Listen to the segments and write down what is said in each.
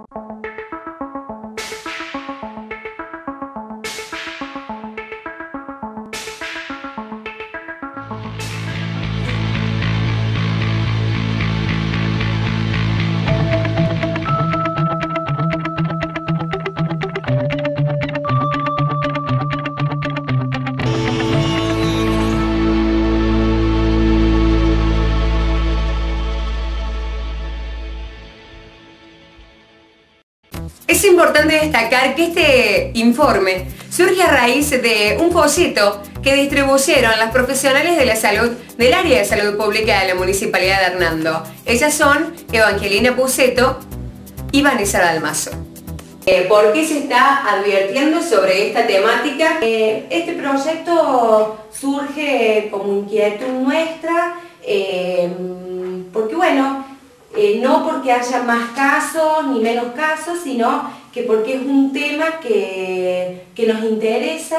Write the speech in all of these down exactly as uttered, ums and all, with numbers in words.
Es importante destacar que este informe surge a raíz de un folleto que distribuyeron las profesionales de la salud del área de salud pública de la Municipalidad de Hernando. Ellas son Evangelina Puceto y Vanessa Dalmazo. Eh, ¿Por qué se está advirtiendo sobre esta temática? Eh, este proyecto surge como inquietud nuestra, eh, porque bueno, Eh, no porque haya más casos ni menos casos, sino que porque es un tema que, que nos interesa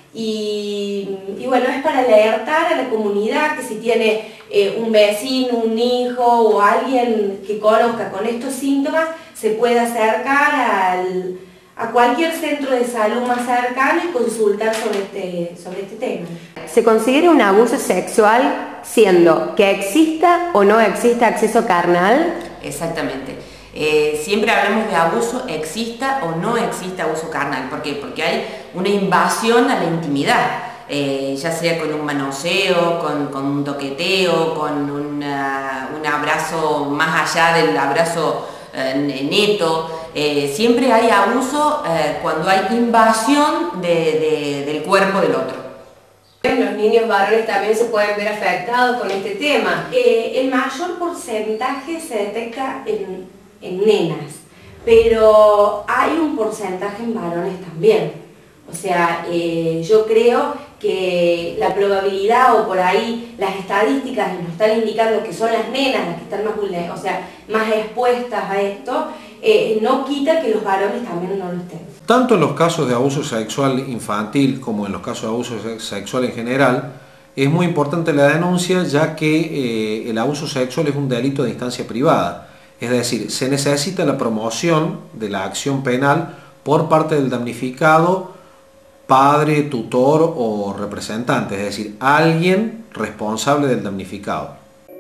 y, y bueno, es para alertar a la comunidad que si tiene eh, un vecino, un hijo o alguien que conozca con estos síntomas, se puede acercar al, a cualquier centro de salud más cercano y consultar sobre este, sobre este tema. ¿Se considera un abuso sexual siendo que exista o no exista acceso carnal? Exactamente. Eh, siempre hablamos de abuso, exista o no exista abuso carnal. ¿Por qué? Porque hay una invasión a la intimidad, eh, ya sea con un manoseo, con, con un toqueteo, con una, un abrazo más allá del abrazo eh, neto. Eh, siempre hay abuso eh, cuando hay invasión de, de, del cuerpo del otro. Los niños varones también se pueden ver afectados con este tema. Eh, el mayor porcentaje se detecta en, en nenas, pero hay un porcentaje en varones también. O sea, eh, yo creo que la probabilidad o por ahí las estadísticas nos están indicando que son las nenas las que están más vulnerables, o sea, más expuestas a esto, eh, no quita que los varones también no lo estén. Tanto en los casos de abuso sexual infantil como en los casos de abuso sexual en general, es muy importante la denuncia, ya que eh, el abuso sexual es un delito de instancia privada. Es decir, se necesita la promoción de la acción penal por parte del damnificado, padre, tutor o representante, es decir, alguien responsable del damnificado.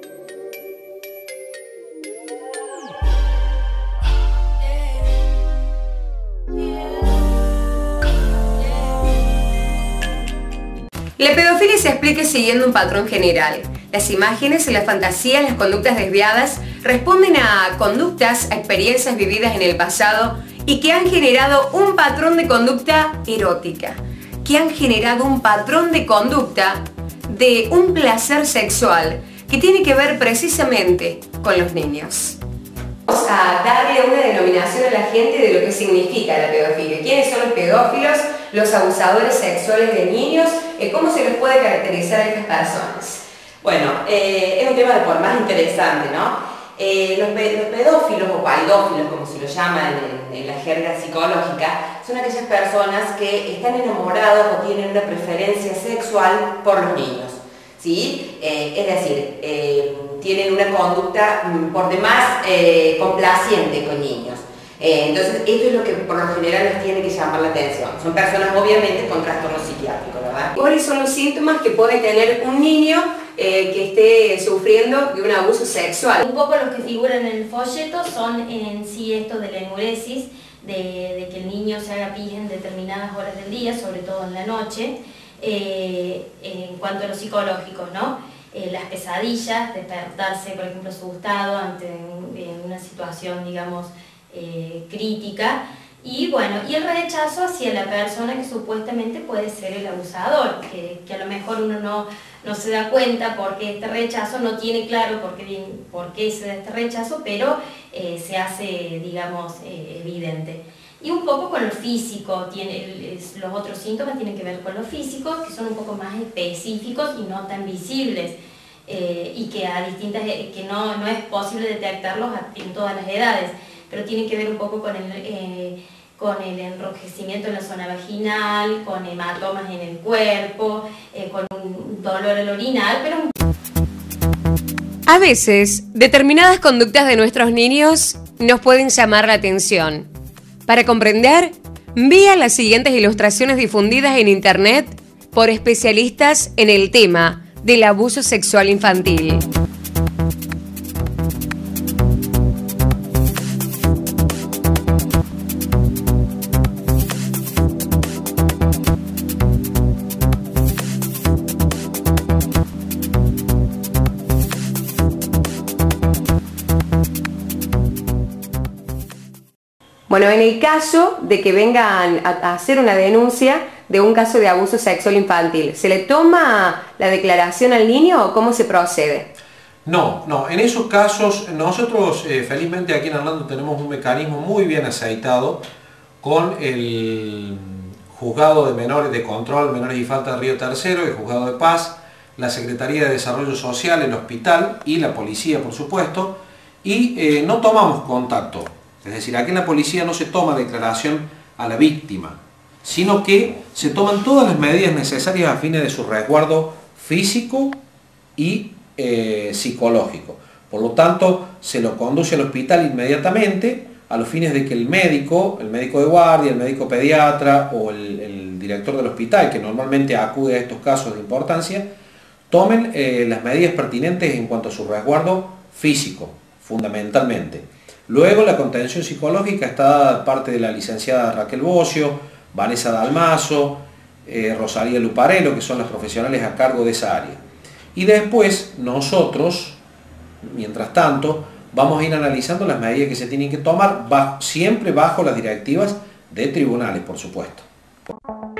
La pedofilia se explica siguiendo un patrón general. Las imágenes, las fantasías, las conductas desviadas responden a conductas, a experiencias vividas en el pasado y que han generado un patrón de conducta erótica, que han generado un patrón de conducta de un placer sexual que tiene que ver precisamente con los niños. Vamos a darle una denominación a la gente de lo que significa la pedofilia. ¿Quiénes son los pedófilos? Los abusadores sexuales de niños. ¿Cómo se les puede caracterizar a estas personas? Bueno, eh, es un tema de por más interesante, ¿no? Eh, los, pe los pedófilos o paidófilos, como se lo llaman en, en la jerga psicológica, son aquellas personas que están enamorados o tienen una preferencia sexual por los niños, ¿sí? Eh, es decir, eh, tienen una conducta por demás eh, complaciente con niños. Eh, entonces, esto es lo que por lo general les tiene que llamar la atención. Son personas obviamente con trastorno psiquiátrico, ¿verdad? ¿Cuáles son los síntomas que puede tener un niño eh, que esté sufriendo de un abuso sexual? Un poco los que figuran en el folleto son en sí esto de la enuresis, de, de que el niño se haga pis en determinadas horas del día, sobre todo en la noche. Eh, en cuanto a los psicológicos, ¿no? Eh, las pesadillas, despertarse, por ejemplo, asustado ante en una situación, digamos, eh, crítica, y bueno, y el rechazo hacia la persona que supuestamente puede ser el abusador, que, que a lo mejor uno no, no se da cuenta porque este rechazo no tiene claro por qué, por qué se da este rechazo, pero eh, se hace, digamos, eh, evidente. Y un poco con lo físico, tiene, es, los otros síntomas tienen que ver con lo físico, que son un poco más específicos y no tan visibles, eh, y que, a distintas, que no, no es posible detectarlos en todas las edades, pero tienen que ver un poco con el, eh, con el enrojecimiento en la zona vaginal, con hematomas en el cuerpo, eh, con un dolor al orinar, pero... A veces, determinadas conductas de nuestros niños nos pueden llamar la atención. Para comprender, vea las siguientes ilustraciones difundidas en Internet por especialistas en el tema del abuso sexual infantil. Bueno, en el caso de que vengan a hacer una denuncia de un caso de abuso sexual infantil, ¿se le toma la declaración al niño o cómo se procede? No, no, en esos casos nosotros eh, felizmente aquí en Orlando tenemos un mecanismo muy bien aceitado con el Juzgado de Menores de Control, Menores y Falta de Río Tercero, el Juzgado de Paz, la Secretaría de Desarrollo Social, el hospital y la policía, por supuesto, y eh, no tomamos contacto. Es decir, aquí en la policía no se toma declaración a la víctima, sino que se toman todas las medidas necesarias a fines de su resguardo físico y eh, psicológico. Por lo tanto, se lo conduce al hospital inmediatamente a los fines de que el médico, el médico de guardia, el médico pediatra o el, el director del hospital, que normalmente acude a estos casos de importancia, tomen eh, las medidas pertinentes en cuanto a su resguardo físico, fundamentalmente. Luego la contención psicológica está dada de parte de la licenciada Raquel Bocio, Vanessa Dalmazo, eh, Rosalía Luparello, que son las profesionales a cargo de esa área. Y después nosotros, mientras tanto, vamos a ir analizando las medidas que se tienen que tomar, bajo, siempre bajo las directivas de tribunales, por supuesto.